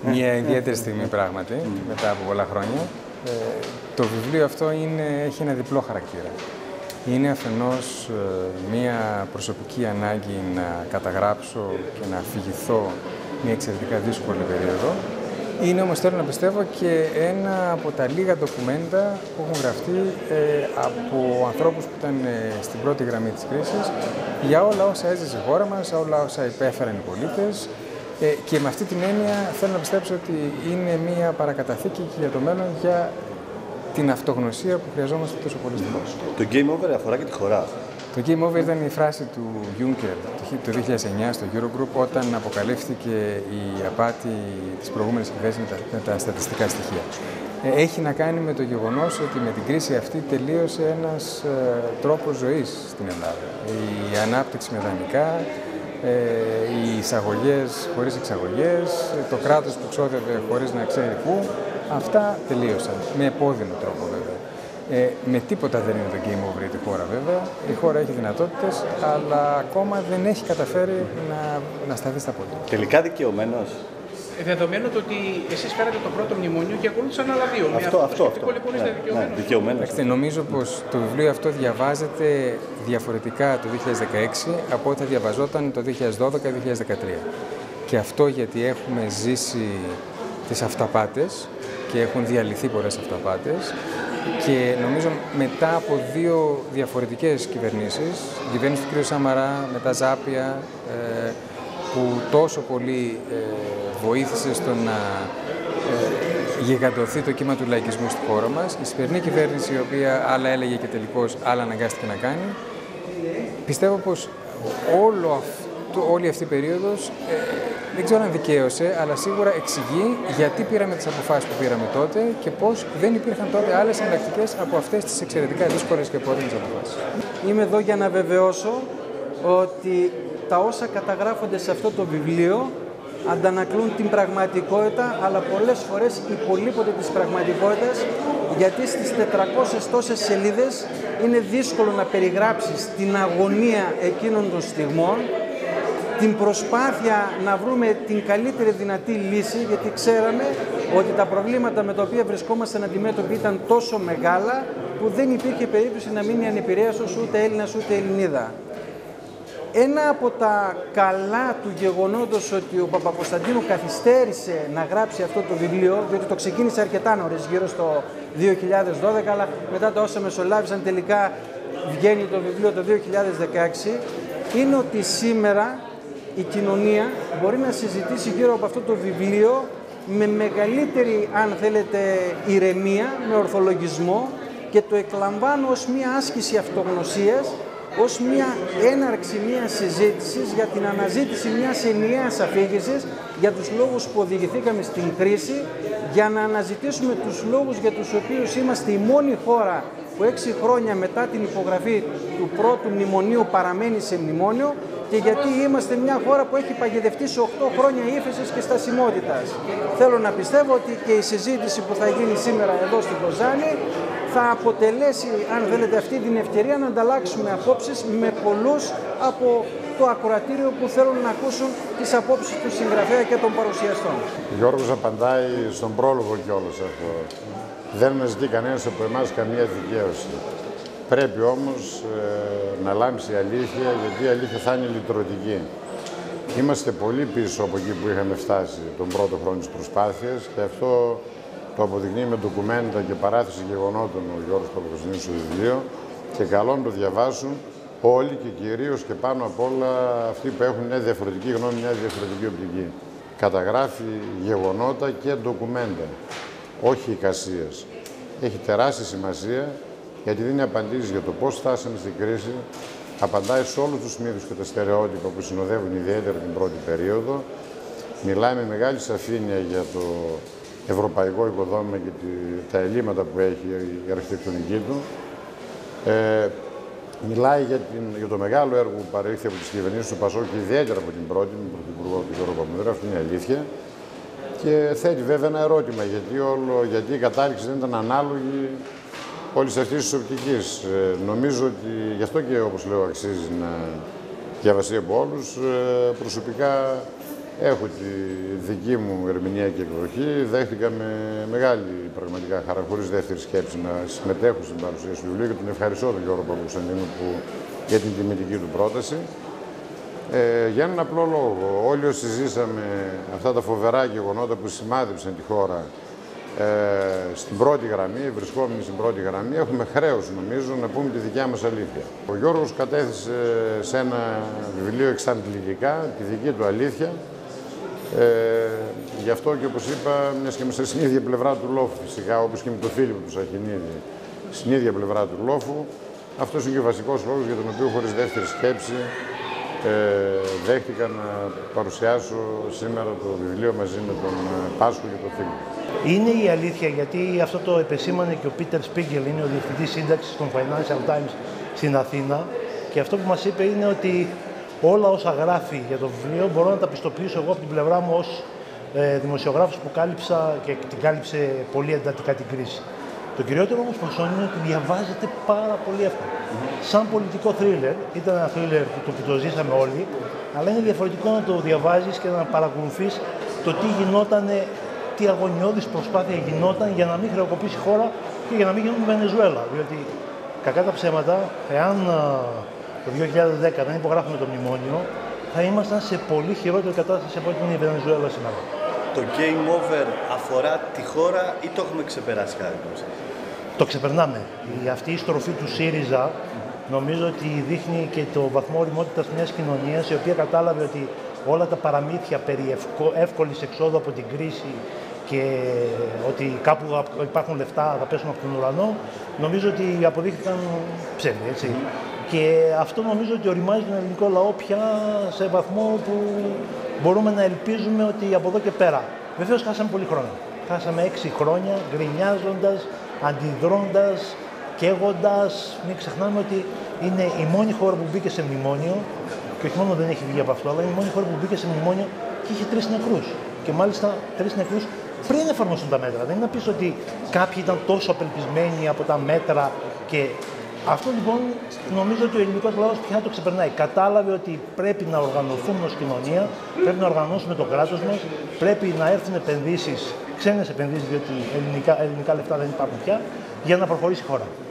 Μια ιδιαίτερη στιγμή πράγματι, μετά από πολλά χρόνια. Το βιβλίο αυτό έχει ένα διπλό χαρακτήρα. Είναι αφενός μια προσωπική ανάγκη να καταγράψω και να αφηγηθώ μια εξαιρετικά δύσκολη περίοδο. Είναι όμως, θέλω να πιστεύω, και ένα από τα λίγα ντοκουμέντα που έχουν γραφτεί από ανθρώπους που ήταν στην πρώτη γραμμή της κρίσης για όλα όσα έζησε η χώρα μας, όλα όσα υπέφεραν οι πολίτες. Και με αυτή την έννοια θέλω να πιστέψω ότι είναι μια παρακαταθήκη και για το μέλλον για την αυτογνωσία που χρειαζόμαστε τόσο πολύ στην χώρα. Το Game Over αφορά και τη χώρα. Το Game Over ήταν η φράση του Juncker το 2009 στο Eurogroup, όταν αποκαλύφθηκε η απάτη της προηγούμενης κυβέρνησης με τα στατιστικά στοιχεία. Έχει να κάνει με το γεγονός ότι με την κρίση αυτή τελείωσε ένας τρόπος ζωής στην Ελλάδα. Η ανάπτυξη με δανεικά, οι εισαγωγές χωρίς εξαγωγές, το κράτος που ξόδευε χωρίς να ξέρει πού, αυτά τελείωσαν. Με επώδυνο τρόπο βέβαια. Με τίποτα δεν είναι το game over για τη χώρα βέβαια. Η χώρα έχει δυνατότητες, αλλά ακόμα δεν έχει καταφέρει να σταθεί στα πόδια. Τελικά δικαιωμένος. Δεδομένου ότι εσείς φέρατε το πρώτο μνημόνιο και ακολούθησαν άλλα δύο. Αυτό. Λοιπόν, είστε Δικαιωμένος. Νομίζω πως το βιβλίο αυτό διαβάζεται διαφορετικά το 2016 από ό,τι θα διαβαζόταν το 2012-2013. Και αυτό γιατί έχουμε ζήσει τις αυταπάτες και έχουν διαλυθεί πολλές αυταπάτες και νομίζω μετά από δύο διαφορετικές κυβερνήσεις, η κυβέρνηση του κ. Σαμαρά, μετά Ζάπια, που τόσο πολύ βοήθησε στο να γιγαντωθεί το κύμα του λαϊκισμού στη χώρα μας. Η σημερινή κυβέρνηση, η οποία άλλα έλεγε και τελικώς άλλα αναγκάστηκε να κάνει, πιστεύω πως όλη αυτή η περίοδος δεν ξέρω αν δικαίωσε, αλλά σίγουρα εξηγεί γιατί πήραμε τις αποφάσεις που πήραμε τότε και πως δεν υπήρχαν τότε άλλες εναλλακτικές από αυτές τις εξαιρετικά δύσκολες και επώδυνες αποφάσεις. Είμαι εδώ για να βεβαιώσω ότι τα όσα καταγράφονται σε αυτό το βιβλίο αντανακλούν την πραγματικότητα, αλλά πολλές φορές υπολείπονται της πραγματικότητας, γιατί στις 400 τόσες σελίδες είναι δύσκολο να περιγράψεις την αγωνία εκείνων των στιγμών, την προσπάθεια να βρούμε την καλύτερη δυνατή λύση, γιατί ξέραμε ότι τα προβλήματα με τα οποία βρισκόμασταν αντιμέτωποι ήταν τόσο μεγάλα που δεν υπήρχε περίπτωση να μείνει ανεπηρέαστος ούτε Έλληνας ούτε Ελληνίδα. Ένα από τα καλά του γεγονότος ότι ο Παπακοσταντίνου καθυστέρησε να γράψει αυτό το βιβλίο, διότι το ξεκίνησε αρκετά νωρίς, γύρω στο 2012, αλλά μετά τα όσα μεσολάβησαν τελικά βγαίνει το βιβλίο το 2016, είναι ότι σήμερα η κοινωνία μπορεί να συζητήσει γύρω από αυτό το βιβλίο με μεγαλύτερη, αν θέλετε, ηρεμία, με ορθολογισμό, και το εκλαμβάνω ως μια άσκηση αυτογνωσίας, ως μια έναρξη μιας συζήτησης για την αναζήτηση μιας ενιαίας αφήγησης για τους λόγους που οδηγηθήκαμε στην κρίση, για να αναζητήσουμε τους λόγους για τους οποίους είμαστε η μόνη χώρα που 6 χρόνια μετά την υπογραφή του πρώτου μνημονίου παραμένει σε μνημόνιο και γιατί είμαστε μια χώρα που έχει παγιδευτεί σε 8 χρόνια ύφεσης και στασιμότητας. Θέλω να πιστεύω ότι και η συζήτηση που θα γίνει σήμερα εδώ στην Κοζάνη θα αποτελέσει, αν θέλετε, αυτή την ευκαιρία να ανταλλάξουμε απόψεις με πολλούς από το ακροατήριο που θέλουν να ακούσουν τις απόψεις του συγγραφέα και των παρουσιαστών. Γιώργος απαντάει στον πρόλογο κιόλας αυτό. Δεν μας ζητεί κανένας από εμάς καμία δικαίωση. Πρέπει όμως να λάμψει η αλήθεια, γιατί η αλήθεια θα είναι λυτρωτική. Είμαστε πολύ πίσω από εκεί που είχαμε φτάσει τον πρώτο χρόνο της προσπάθειας και αυτό το αποδεικνύει με ντοκουμέντα και παράθεση γεγονότων ο Γιώργος Παπακοσταντίνου στο βιβλίο και καλό να το διαβάσουν όλοι και κυρίως και πάνω απ' όλα αυτοί που έχουν μια διαφορετική γνώμη, μια διαφορετική οπτική. Καταγράφει γεγονότα και ντοκουμέντα, όχι εικασίες. Έχει τεράστια σημασία γιατί δίνει απαντήσεις για το πώς φτάσαμε στην κρίση, απαντάει σε όλους τους μύθους και τα στερεότυπα που συνοδεύουν ιδιαίτερα την πρώτη περίοδο, μιλάει με μεγάλη σαφήνεια για το ευρωπαϊκό οικοδόμημα και τα ελλείμματα που έχει η αρχιτεκτονική του. Μιλάει για το μεγάλο έργο που παρέχει από τις κυβερνήσεις του Πασόκ και ιδιαίτερα από την πρώτη, με τον Πρωθυπουργό του Γιώργο Παπανδρέου, αυτή είναι η αλήθεια. Και θέτει βέβαια ένα ερώτημα, γιατί η κατάληξη δεν ήταν ανάλογη όλης αυτής της οπτικής. Νομίζω ότι γι' αυτό και όπως λέω αξίζει να διαβαστεί από όλους. Προσωπικά Έχω τη δική μου ερμηνεία και εκδοχή. Δέχτηκα με μεγάλη πραγματικά χαρά, χωρίς δεύτερη σκέψη, να συμμετέχω στην παρουσίαση του βιβλίου και τον ευχαριστώ τον Γιώργο Παπακοσταντίνου για την τιμητική του πρόταση. Για έναν απλό λόγο, όλοι όσοι ζήσαμε αυτά τα φοβερά γεγονότα που σημάδεψαν τη χώρα στην πρώτη γραμμή, βρισκόμενοι στην πρώτη γραμμή, έχουμε χρέος, νομίζω, να πούμε τη δικιά μας αλήθεια. Ο Γιώργος κατέθεσε σε ένα βιβλίο εξαντλητικά τη δική του αλήθεια. Γι' αυτό και όπως είπα, μιας και είμαστε στην ίδια πλευρά του λόφου φυσικά, όπως και με τον Φίλιππο του Σαχινίδη, στην ίδια πλευρά του λόφου, αυτός είναι και ο βασικός λόγος για τον οποίο χωρίς δεύτερη σκέψη δέχτηκα να παρουσιάσω σήμερα το βιβλίο μαζί με τον Πάσχο και τον Φίλιππο. Είναι η αλήθεια, γιατί αυτό το επεσήμανε και ο Πίτερ Σπίγκελ, είναι ο διευθυντής σύνταξης των Financial Times στην Αθήνα, και αυτό που μας είπε είναι ότι όλα όσα γράφει για το βιβλίο μπορώ να τα πιστοποιήσω εγώ από την πλευρά μου ως δημοσιογράφος που κάλυψα και την κάλυψε πολύ εντατικά την κρίση. Το κυριότερο όμως ποσό είναι ότι διαβάζεται πάρα πολύ εύκολα. Σαν πολιτικό θρίλερ, ήταν ένα θρίλερ που το ζήσαμε όλοι, αλλά είναι διαφορετικό να το διαβάζεις και να παρακολουθείς το τι γινότανε, τι αγωνιώδης προσπάθεια γινόταν για να μην χρεοκοπήσει η χώρα και για να μην γίνουμε Βενεζουέλα. Διότι, κακά τα ψέματα, εάν το 2010 δεν υπογράφουμε το μνημόνιο, θα ήμασταν σε πολύ χειρότερη κατάσταση από ό,τι είναι η Βενεζουέλα σήμερα. Το game over αφορά τη χώρα ή το έχουμε ξεπεράσει κάτι? Το ξεπερνάμε. Αυτή η στροφή του ΣΥΡΙΖΑ νομίζω ότι δείχνει και το βαθμό ωριμότητας μιας κοινωνίας, η οποία κατάλαβε ότι όλα τα παραμύθια περί εύκολης εξόδου από την κρίση και ότι κάπου υπάρχουν λεφτά, θα πέσουν από τον ουρανό, νομίζω ότι αποδείχθηκαν ψεύδι, έτσι. Και αυτό νομίζω ότι οριμάζει τον ελληνικό λαό πια σε βαθμό που μπορούμε να ελπίζουμε ότι από εδώ και πέρα. Βεβαίως χάσαμε πολύ χρόνο. Χάσαμε 6 χρόνια γκρινιάζοντας, αντιδρώντας, καίγοντας. Μην ξεχνάμε ότι είναι η μόνη χώρα που μπήκε σε μνημόνιο, και όχι μόνο δεν έχει βγει από αυτό, αλλά είναι η μόνη χώρα που μπήκε σε μνημόνιο και είχε 3 νεκρούς. Και μάλιστα 3 νεκρούς πριν εφαρμοστούν τα μέτρα. Δεν είναι να πεις ότι κάποιοι ήταν τόσο απελπισμένοι από τα μέτρα. Και αυτό λοιπόν νομίζω ότι ο ελληνικός λαός πια το ξεπερνάει. Κατάλαβε ότι πρέπει να οργανωθούμε ως κοινωνία, πρέπει να οργανώσουμε το κράτος μας, πρέπει να έρθουν επενδύσεις, ξένες επενδύσεις, διότι ελληνικά λεφτά δεν υπάρχουν πια, για να προχωρήσει η χώρα.